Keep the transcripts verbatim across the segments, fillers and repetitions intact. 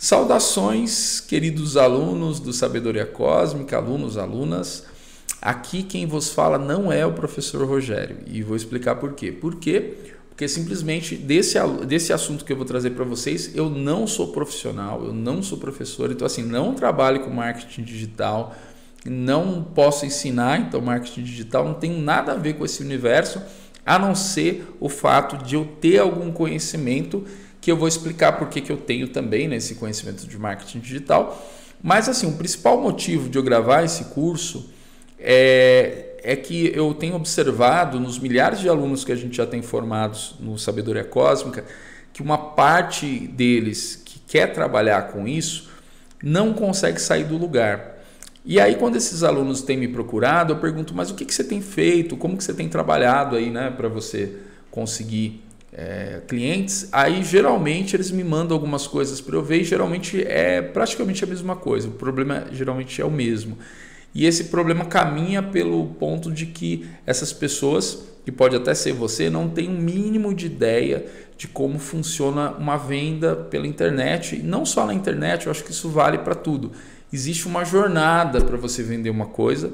Saudações, queridos alunos do Sabedoria Cósmica, alunos, alunas. Aqui quem vos fala não é o professor Rogério e vou explicar por quê. Por quê? Porque simplesmente desse, desse assunto que eu vou trazer para vocês, eu não sou profissional, eu não sou professor, então assim, não trabalho com marketing digital, não posso ensinar, então marketing digital não tem nada a ver com esse universo, a não ser o fato de eu ter algum conhecimento que eu vou explicar por que eu tenho também, né, esse conhecimento de marketing digital. Mas assim, o principal motivo de eu gravar esse curso é, é que eu tenho observado nos milhares de alunos que a gente já tem formados no Sabedoria Cósmica, que uma parte deles que quer trabalhar com isso não consegue sair do lugar. E aí quando esses alunos têm me procurado, eu pergunto, mas o que, que você tem feito? Como que você tem trabalhado aí, né, para você conseguir É, clientes? Aí geralmente eles me mandam algumas coisas para eu ver e geralmente é praticamente a mesma coisa, o problema geralmente é o mesmo, e esse problema caminha pelo ponto de que essas pessoas, que pode até ser você, não tem um mínimo de ideia de como funciona uma venda pela internet, e não só na internet, eu acho que isso vale para tudo. Existe uma jornada para você vender uma coisa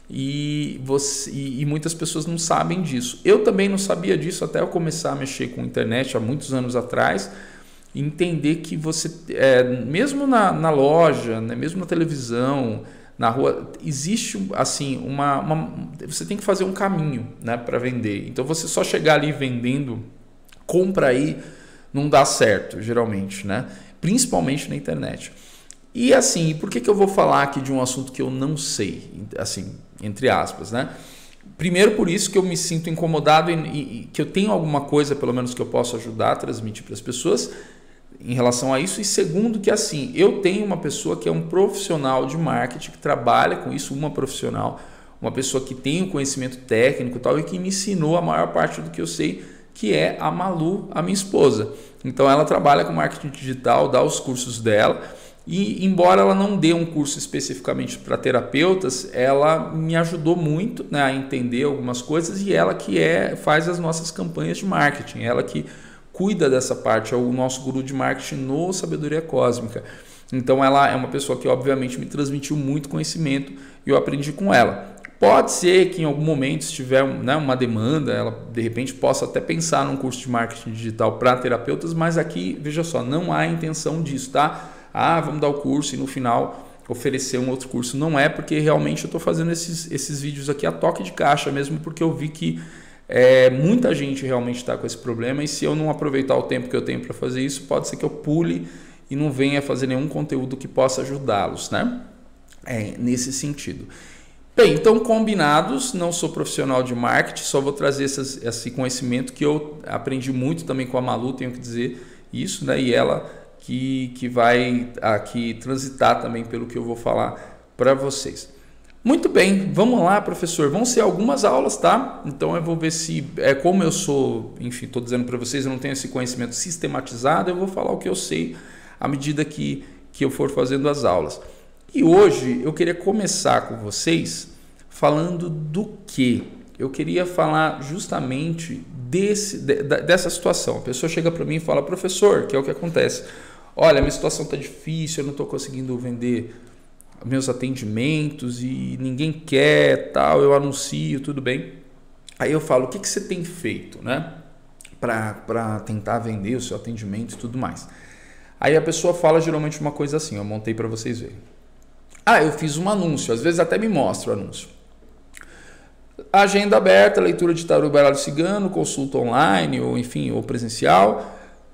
E, você, e, e muitas pessoas não sabem disso. Eu também não sabia disso até eu começar a mexer com a internet há muitos anos atrás, entender que você, é, mesmo na, na loja, né, mesmo na televisão, na rua, existe assim, uma, uma, você tem que fazer um caminho, né, para vender. Então você só chegar ali vendendo, compra aí, não dá certo geralmente, né? Principalmente na internet. E assim, por que, que eu vou falar aqui de um assunto que eu não sei, assim, entre aspas, né? Primeiro por isso que eu me sinto incomodado e, e, e que eu tenho alguma coisa, pelo menos, que eu posso ajudar a transmitir para as pessoas em relação a isso. E segundo que assim, eu tenho uma pessoa que é um profissional de marketing, que trabalha com isso, uma profissional, uma pessoa que tem o conhecimento técnico e tal, e que me ensinou a maior parte do que eu sei, que é a Malu, a minha esposa. Então ela trabalha com marketing digital, dá os cursos dela. E embora ela não dê um curso especificamente para terapeutas, ela me ajudou muito, né, a entender algumas coisas, e ela que é, faz as nossas campanhas de marketing, ela que cuida dessa parte, é o nosso guru de marketing no Sabedoria Cósmica. Então ela é uma pessoa que obviamente me transmitiu muito conhecimento e eu aprendi com ela. Pode ser que em algum momento, se tiver, né, uma demanda, ela de repente possa até pensar num curso de marketing digital para terapeutas, mas aqui, veja só, não há intenção disso, tá? Ah, vamos dar o curso e no final oferecer um outro curso. Não é, porque realmente eu estou fazendo esses, esses vídeos aqui a toque de caixa mesmo, porque eu vi que é, muita gente realmente está com esse problema, e se eu não aproveitar o tempo que eu tenho para fazer isso, pode ser que eu pule e não venha fazer nenhum conteúdo que possa ajudá-los, né? É, nesse sentido. Bem, então combinados, não sou profissional de marketing, só vou trazer essas, esse conhecimento que eu aprendi muito também com a Malu, tenho que dizer isso, né? E ela que, que vai aqui transitar também pelo que eu vou falar para vocês. Muito bem, vamos lá, professor. Vão ser algumas aulas, tá? Então eu vou ver se, é como eu sou, enfim, estou dizendo para vocês, eu não tenho esse conhecimento sistematizado, eu vou falar o que eu sei à medida que, que eu for fazendo as aulas. E hoje eu queria começar com vocês falando do quê? Eu queria falar justamente desse, de, dessa situação. A pessoa chega para mim e fala, professor, que é o que acontece. Olha, minha situação está difícil, eu não estou conseguindo vender meus atendimentos e ninguém quer, tal, eu anuncio, tudo bem. Aí eu falo, o que, que você tem feito, né, para tentar vender o seu atendimento e tudo mais. Aí a pessoa fala geralmente uma coisa assim, eu montei para vocês verem. Ah, eu fiz um anúncio, às vezes até me mostra o anúncio. Agenda aberta, leitura de tarô e baralho cigano, consulta online, ou enfim, ou presencial,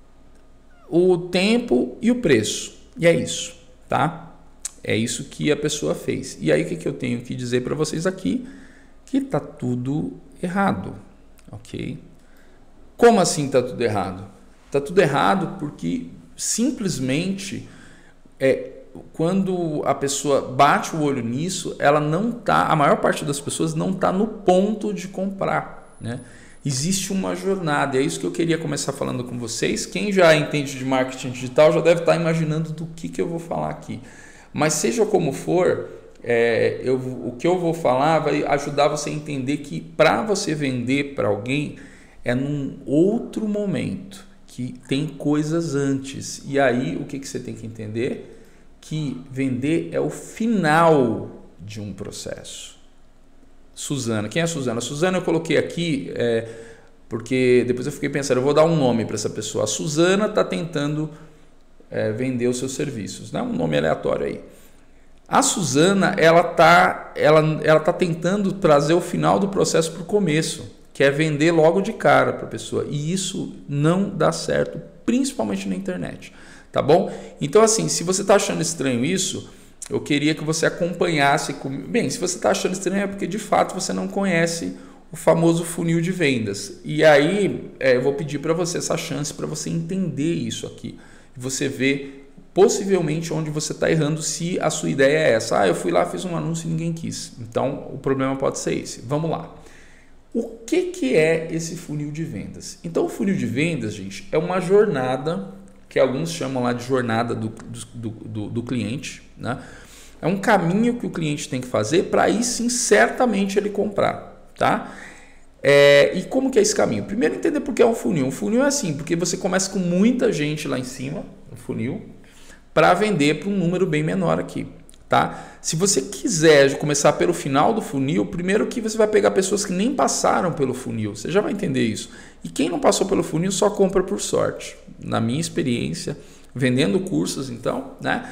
o tempo e o preço. E é isso, tá? É isso que a pessoa fez. E aí o que, que eu tenho que dizer para vocês aqui? Que tá tudo errado, ok? Como assim tá tudo errado? Tá tudo errado porque simplesmente é, quando a pessoa bate o olho nisso, ela não tá, a maior parte das pessoas não tá no ponto de comprar, né? Existe uma jornada, é isso que eu queria começar falando com vocês. Quem já entende de marketing digital já deve estar imaginando do que, que eu vou falar aqui. Mas seja como for, é, eu, o que eu vou falar vai ajudar você a entender que para você vender para alguém é num outro momento, que tem coisas antes. E aí o que, que você tem que entender? Que vender é o final de um processo. Suzana, quem é a Suzana? A Suzana eu coloquei aqui é, porque depois eu fiquei pensando, eu vou dar um nome para essa pessoa. A Suzana está tentando é, vender os seus serviços, né? Um nome aleatório aí. A Suzana, ela está ela, ela tá tentando trazer o final do processo para o começo, que é vender logo de cara para a pessoa. E isso não dá certo, principalmente na internet. Tá bom? Então, assim, se você está achando estranho isso, eu queria que você acompanhasse comigo. Bem, se você está achando estranho é porque, de fato, você não conhece o famoso funil de vendas. E aí, é, eu vou pedir para você essa chance para você entender isso aqui. Você ver possivelmente onde você está errando se a sua ideia é essa. Ah, eu fui lá, fiz um anúncio e ninguém quis. Então, o problema pode ser esse. Vamos lá. O que, que é esse funil de vendas? Então, o funil de vendas, gente, é uma jornada que alguns chamam lá de jornada do, do, do, do cliente, né? É um caminho que o cliente tem que fazer para aí sim, certamente ele comprar, tá? É, e como que é esse caminho? Primeiro, entender por que é um funil. Um funil é assim, porque você começa com muita gente lá em cima, no funil, para vender para um número bem menor aqui, tá? Se você quiser começar pelo final do funil, primeiro que você vai pegar pessoas que nem passaram pelo funil, você já vai entender isso. E quem não passou pelo funil só compra por sorte, na minha experiência, vendendo cursos, então, né?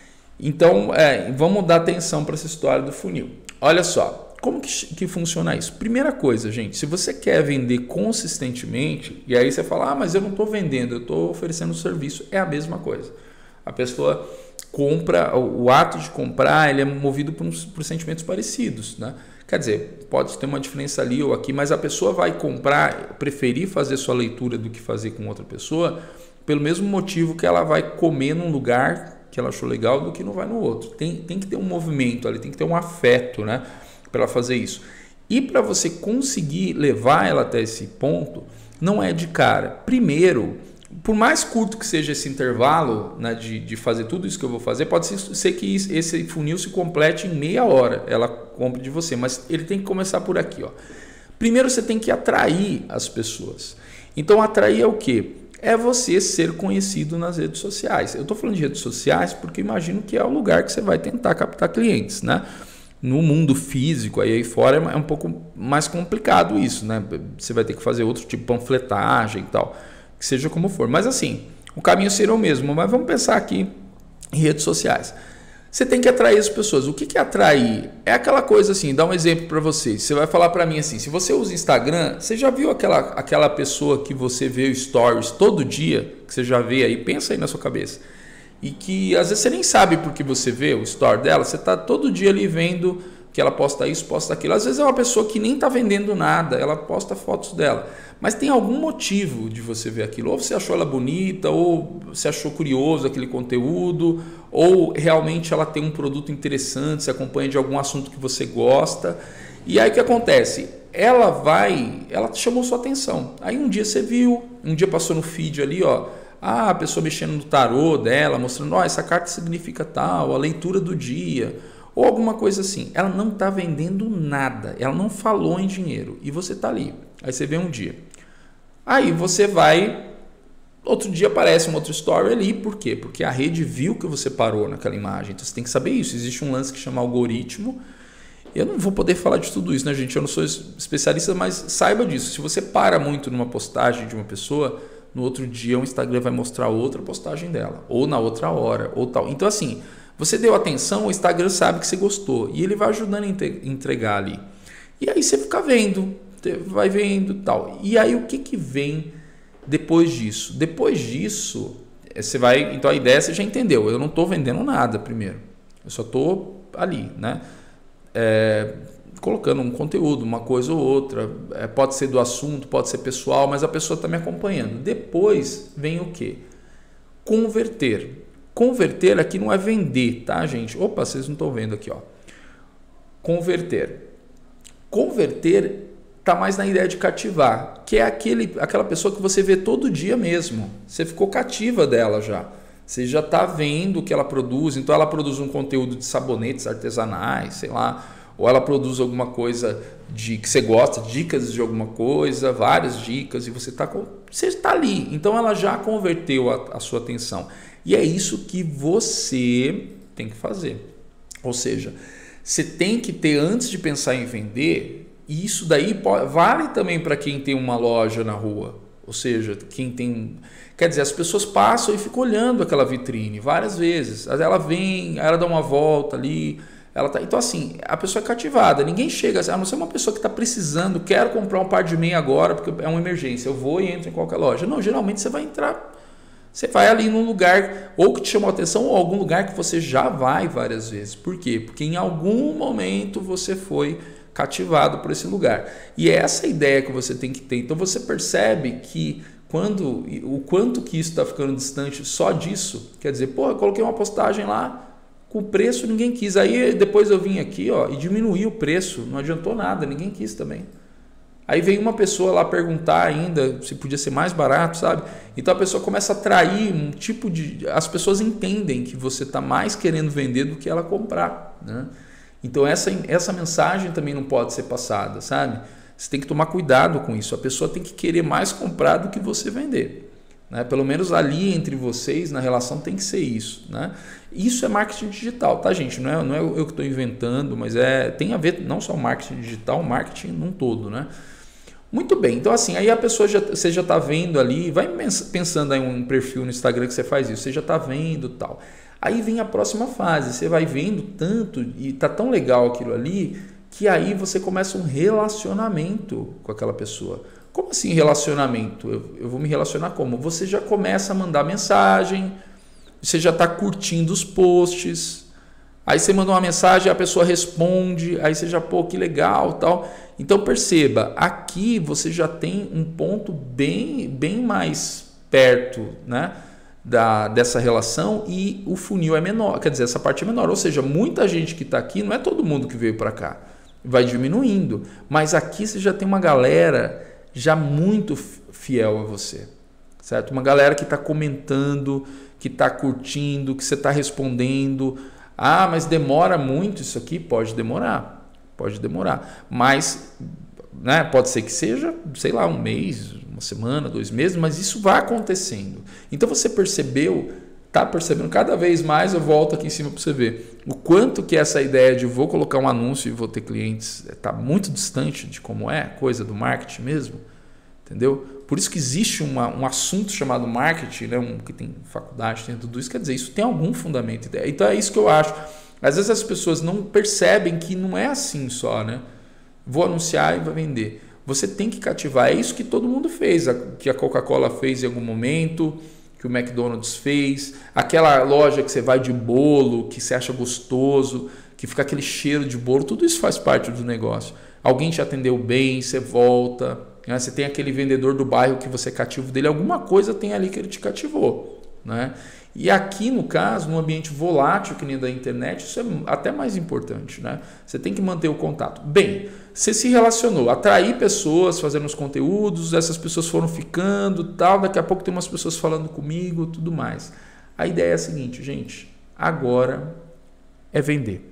Então, é, vamos dar atenção para essa história do funil. Olha só, como que, que funciona isso? Primeira coisa, gente, se você quer vender consistentemente, e aí você fala, ah, mas eu não estou vendendo, eu estou oferecendo serviço, é a mesma coisa. A pessoa compra, o ato de comprar, ele é movido por, uns, por sentimentos parecidos, né? Quer dizer, pode ter uma diferença ali ou aqui, mas a pessoa vai comprar, preferir fazer sua leitura do que fazer com outra pessoa, pelo mesmo motivo que ela vai comer num lugar que ela achou legal do que não vai no outro. Tem, tem que ter um movimento ali, tem que ter um afeto, né, para ela fazer isso. E para você conseguir levar ela até esse ponto, não é de cara. Primeiro, por mais curto que seja esse intervalo, né, de, de fazer tudo isso que eu vou fazer, pode ser que esse funil se complete em meia hora, ela compre de você, mas ele tem que começar por aqui, ó. Primeiro você tem que atrair as pessoas. Então atrair é o quê? É você ser conhecido nas redes sociais. Eu estou falando de redes sociais porque imagino que é o lugar que você vai tentar captar clientes, né? No mundo físico, aí fora é um pouco mais complicado isso, né? Você vai ter que fazer outro tipo de panfletagem e tal, que seja como for. Mas assim, o caminho seria o mesmo. Mas vamos pensar aqui em redes sociais. Você tem que atrair as pessoas. O que que é atrair? É aquela coisa assim, dá um exemplo para vocês. Você vai falar para mim assim, se você usa Instagram, você já viu aquela, aquela pessoa que você vê stories todo dia, que você já vê aí, pensa aí na sua cabeça. E que às vezes você nem sabe por que você vê o story dela, você está todo dia ali vendo que ela posta isso, posta aquilo. Às vezes é uma pessoa que nem está vendendo nada, ela posta fotos dela. Mas tem algum motivo de você ver aquilo. Ou você achou ela bonita, ou você achou curioso aquele conteúdo, ou realmente ela tem um produto interessante, você acompanha de algum assunto que você gosta. E aí o que acontece? Ela vai, ela chamou sua atenção. Aí um dia você viu, um dia passou no feed ali, ó, ah, a pessoa mexendo no tarô dela, mostrando, ó, essa carta significa tal, a leitura do dia, ou alguma coisa assim. Ela não está vendendo nada, ela não falou em dinheiro, e você está ali. Aí você vê um dia. Aí você vai, outro dia aparece um outro story ali, por quê? Porque a rede viu que você parou naquela imagem, então você tem que saber isso. Existe um lance que chama algoritmo. Eu não vou poder falar de tudo isso, né, gente? Eu não sou especialista, mas saiba disso. Se você para muito numa postagem de uma pessoa, no outro dia o Instagram vai mostrar outra postagem dela, ou na outra hora, ou tal. Então assim, você deu atenção, o Instagram sabe que você gostou e ele vai ajudando a entregar ali. E aí você fica vendo, vai vendo e tal. E aí o que que vem depois disso? Depois disso, você vai... Então a ideia você já entendeu, eu não estou vendendo nada primeiro, eu só estou ali, né? É, colocando um conteúdo, uma coisa ou outra, é, pode ser do assunto, pode ser pessoal, mas a pessoa está me acompanhando. Depois vem o quê? Converter. Converter aqui não é vender, tá, gente? Opa, vocês não estão vendo aqui, ó. Converter. Converter está mais na ideia de cativar, que é aquele, aquela pessoa que você vê todo dia mesmo. Você ficou cativa dela já. Você já está vendo o que ela produz. Então ela produz um conteúdo de sabonetes artesanais, sei lá, ou ela produz alguma coisa de que você gosta, dicas de alguma coisa, várias dicas, e você está você tá ali. Então ela já converteu a, a sua atenção. E é isso que você tem que fazer. Ou seja, você tem que ter, antes de pensar em vender, e isso daí pode, vale também para quem tem uma loja na rua. Ou seja, quem tem... Quer dizer, as pessoas passam e ficam olhando aquela vitrine várias vezes. Ela vem, ela dá uma volta ali. Ela tá... Então, assim, a pessoa é cativada. Ninguém chega, a não ser uma pessoa que está precisando, quero comprar um par de meia agora, porque é uma emergência. Eu vou e entro em qualquer loja. Não, geralmente você vai entrar... Você vai ali num lugar ou que te chamou a atenção ou algum lugar que você já vai várias vezes. Por quê? Porque em algum momento você foi cativado por esse lugar. E é essa a ideia que você tem que ter. Então você percebe que quando, o quanto que isso está ficando distante só disso, quer dizer, pô, eu coloquei uma postagem lá, com o preço ninguém quis. Aí depois eu vim aqui, ó, e diminuí o preço, não adiantou nada, ninguém quis também. Aí veio uma pessoa lá perguntar ainda se podia ser mais barato, sabe? Então a pessoa começa a atrair um tipo de... As pessoas entendem que você está mais querendo vender do que ela comprar, né? Então essa, essa mensagem também não pode ser passada, sabe? Você tem que tomar cuidado com isso. A pessoa tem que querer mais comprar do que você vender, né? Pelo menos ali entre vocês, na relação, tem que ser isso, né? Isso é marketing digital, tá, gente? Não é, não é eu que estou inventando, mas é, tem a ver não só o marketing digital, o marketing num todo, né? Muito bem, então assim, aí a pessoa já, você já está vendo ali, vai pensando em um perfil no Instagram que você faz isso, você já está vendo tal. Aí vem a próxima fase, você vai vendo tanto e tá tão legal aquilo ali, que aí você começa um relacionamento com aquela pessoa. Como assim relacionamento? Eu, eu vou me relacionar como? Você já começa a mandar mensagem, você já está curtindo os posts, aí você manda uma mensagem, a pessoa responde, aí você já, pô, que legal, tal. Então perceba, aqui você já tem um ponto bem, bem mais perto, né, da, dessa relação, e o funil é menor, quer dizer, essa parte é menor. Ou seja, muita gente que está aqui, não é todo mundo que veio para cá, vai diminuindo. Mas aqui você já tem uma galera já muito fiel a você, certo? Uma galera que está comentando, que está curtindo, que você está respondendo. Ah, mas demora muito isso aqui? Pode demorar. Pode demorar, mas, né, pode ser que seja, sei lá, um mês, uma semana, dois meses, mas isso vai acontecendo. Então você percebeu, está percebendo cada vez mais, eu volto aqui em cima para você ver, o quanto que essa ideia de vou colocar um anúncio e vou ter clientes está muito distante de como é, coisa do marketing mesmo, entendeu? Por isso que existe uma, um assunto chamado marketing, né, um, que tem faculdade, tem tudo isso, quer dizer, isso tem algum fundamento. Então é isso que eu acho. Às vezes as pessoas não percebem que não é assim só, né? Vou anunciar e vai vender. Você tem que cativar. É isso que todo mundo fez, que a Coca-Cola fez em algum momento, que o McDonald's fez, aquela loja que você vai de bolo, que você acha gostoso, que fica aquele cheiro de bolo, tudo isso faz parte do negócio. Alguém te atendeu bem, você volta, né? Você tem aquele vendedor do bairro que você cativa dele, alguma coisa tem ali que ele te cativou, né? E aqui, no caso, no ambiente volátil que nem da internet, isso é até mais importante, né? Você tem que manter o contato. Bem, você se relacionou, atrair pessoas fazendo os conteúdos, essas pessoas foram ficando, tal, daqui a pouco tem umas pessoas falando comigo, tudo mais. A ideia é a seguinte, gente, agora é vender.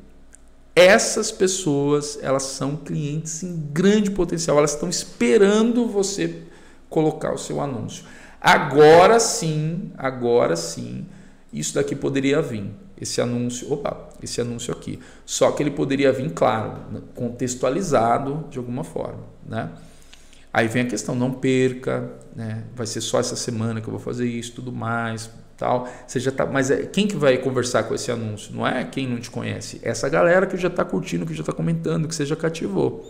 Essas pessoas, elas são clientes em grande potencial, elas estão esperando você colocar o seu anúncio. Agora sim, agora sim, isso daqui poderia vir, esse anúncio, opa, esse anúncio aqui. Só que ele poderia vir, claro, contextualizado de alguma forma, né? Aí vem a questão, não perca, né? Vai ser só essa semana que eu vou fazer isso, tudo mais, tal. Você já tá, mas é, quem que vai conversar com esse anúncio? Não é quem não te conhece, é essa galera que já está curtindo, que já está comentando, que você já cativou.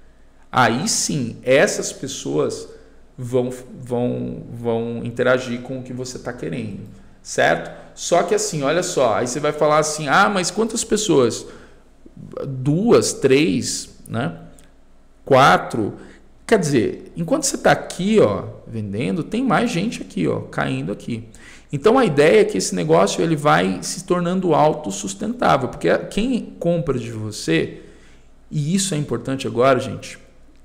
Aí sim, essas pessoas vão, vão, vão interagir com o que você está querendo, certo? Só que assim, olha só, aí você vai falar assim, ah, mas quantas pessoas? Duas, três, né? Quatro. Quer dizer, enquanto você está aqui, ó, vendendo, tem mais gente aqui, ó, caindo aqui. Então a ideia é que esse negócio ele vai se tornando autossustentável, porque quem compra de você, e isso é importante agora, gente,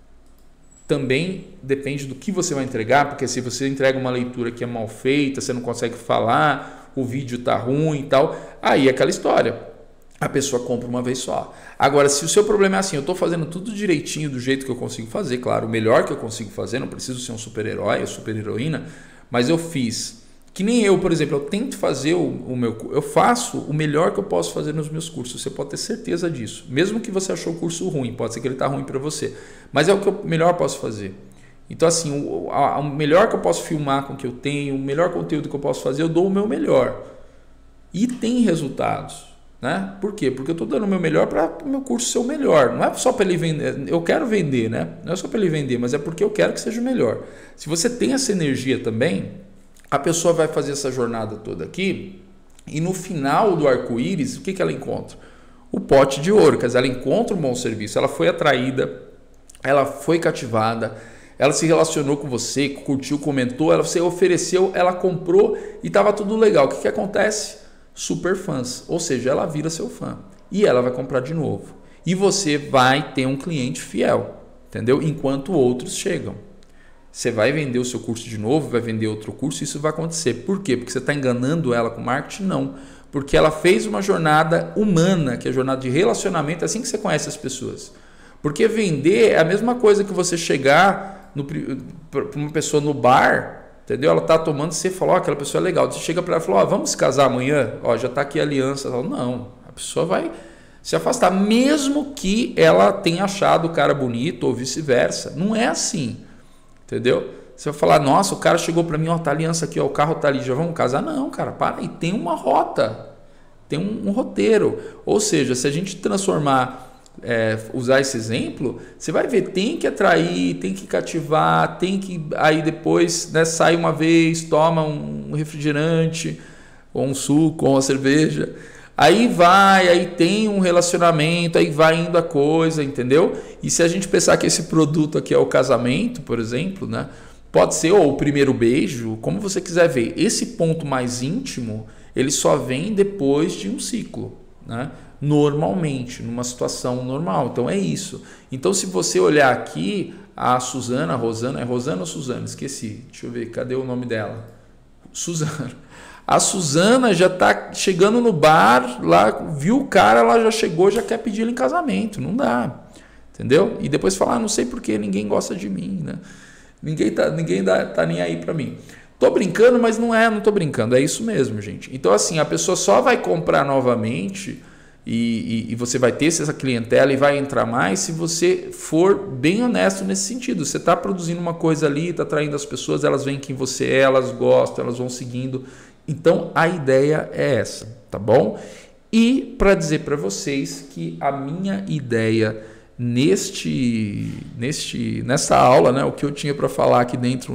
também depende do que você vai entregar, porque se você entrega uma leitura que é mal feita, você não consegue falar, o vídeo está ruim e tal, aí é aquela história. a pessoa compra uma vez só. Agora, se o seu problema é assim, eu estou fazendo tudo direitinho do jeito que eu consigo fazer, claro, o melhor que eu consigo fazer, não preciso ser um super-herói ou super-heroína, mas eu fiz. Que nem eu, por exemplo, eu tento fazer o, o meu... Eu faço o melhor que eu posso fazer nos meus cursos, você pode ter certeza disso. Mesmo que você achou o curso ruim, pode ser que ele está ruim para você, mas é o que eu melhor posso fazer. Então, assim, o, a, o melhor que eu posso filmar com o que eu tenho, o melhor conteúdo que eu posso fazer, eu dou o meu melhor. E tem resultados. Né? Por quê? Porque eu estou dando o meu melhor para o meu curso ser o melhor. Não é só para ele vender. Eu quero vender, né? Não é só para ele vender, mas é porque eu quero que seja o melhor. Se você tem essa energia também, a pessoa vai fazer essa jornada toda aqui e no final do arco-íris, o que, que ela encontra? O pote de ouro. Quer dizer, ela encontra um bom serviço, ela foi atraída, ela foi cativada, ela se relacionou com você, curtiu, comentou, ela, você ofereceu, ela comprou e estava tudo legal. O que, que acontece? Super fãs, ou seja, ela vira seu fã e ela vai comprar de novo e você vai ter um cliente fiel, entendeu? Enquanto outros chegam, você vai vender o seu curso de novo, vai vender outro curso, isso vai acontecer. Por quê? Porque você está enganando ela com marketing? Não, porque ela fez uma jornada humana, que é a jornada de relacionamento, é assim que você conhece as pessoas. Porque vender é a mesma coisa que você chegar para uma pessoa no bar. Entendeu? Ela está tomando, você falou, oh, aquela pessoa é legal. Você chega para ela e fala, oh, vamos se casar amanhã? Oh, já está aqui a aliança. Fala, não, a pessoa vai se afastar, mesmo que ela tenha achado o cara bonito ou vice-versa. Não é assim, entendeu? Você vai falar, nossa, o cara chegou para mim, ó, oh, tá a aliança aqui, ó, o carro tá ali, já vamos casar? Não, cara, para aí, tem uma rota, tem um, um roteiro. Ou seja, se a gente transformar... É, usar esse exemplo, você vai ver, tem que atrair, tem que cativar, tem que aí depois, né, sai uma vez, toma um refrigerante ou um suco ou uma cerveja, aí vai, aí tem um relacionamento, aí vai indo a coisa, entendeu? E se a gente pensar que esse produto aqui é o casamento, por exemplo, né, pode ser ou o primeiro beijo, como você quiser ver, esse ponto mais íntimo, ele só vem depois de um ciclo, né? Normalmente, numa situação normal. Então é isso. Então se você olhar aqui, a Suzana, a Rosana, é Rosana ou Suzana? Esqueci. Deixa eu ver, cadê o nome dela? Suzana. A Suzana já está chegando no bar, lá viu o cara, ela já chegou, já quer pedir ele em casamento. Não dá. Entendeu? E depois falar, ah, não sei porque ninguém gosta de mim, né? Ninguém tá, ninguém dá, tá nem aí para mim. Tô brincando, mas não é, não tô brincando. É isso mesmo, gente. Então assim, a pessoa só vai comprar novamente... E, e, e você vai ter essa clientela e vai entrar mais se você for bem honesto nesse sentido. Você está produzindo uma coisa ali, está atraindo as pessoas, elas veem quem você é, elas gostam, elas vão seguindo. Então a ideia é essa, tá bom? E para dizer para vocês que a minha ideia neste, neste, nessa aula, né, o que eu tinha para falar aqui dentro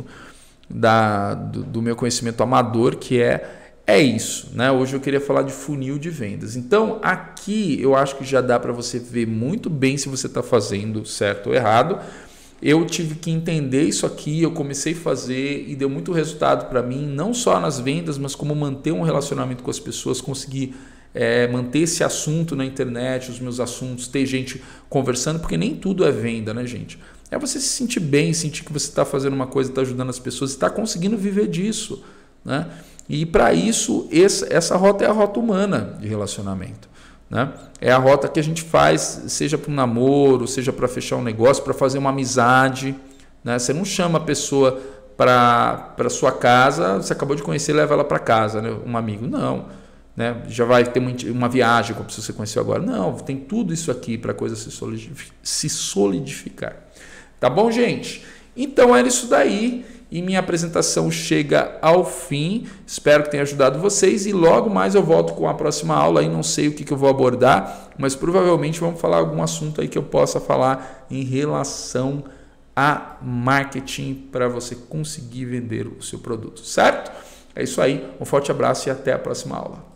da, do, do meu conhecimento amador, que é É isso, né? Hoje eu queria falar de funil de vendas. Então, aqui eu acho que já dá para você ver muito bem se você está fazendo certo ou errado. Eu tive que entender isso aqui, eu comecei a fazer e deu muito resultado para mim, não só nas vendas, mas como manter um relacionamento com as pessoas, conseguir é, manter esse assunto na internet, os meus assuntos, ter gente conversando, porque nem tudo é venda, né, gente? É você se sentir bem, sentir que você está fazendo uma coisa, está ajudando as pessoas, está conseguindo viver disso, né? E para isso, essa, essa rota é a rota humana de relacionamento, né? É a rota que a gente faz, seja para um namoro, seja para fechar um negócio, para fazer uma amizade, né? Você não chama a pessoa para a sua casa, você acabou de conhecer, leva ela para casa, né? Um amigo, não, né? Já vai ter uma, uma viagem como você conheceu agora, não, tem tudo isso aqui para a coisa se solidificar, se solidificar. Tá bom, gente? Então era isso daí. E minha apresentação chega ao fim. Espero que tenha ajudado vocês. E logo mais eu volto com a próxima aula. Aí não sei o que, que eu vou abordar, mas provavelmente vamos falar algum assunto aí que eu possa falar em relação a marketing para você conseguir vender o seu produto, certo? É isso aí. Um forte abraço e até a próxima aula.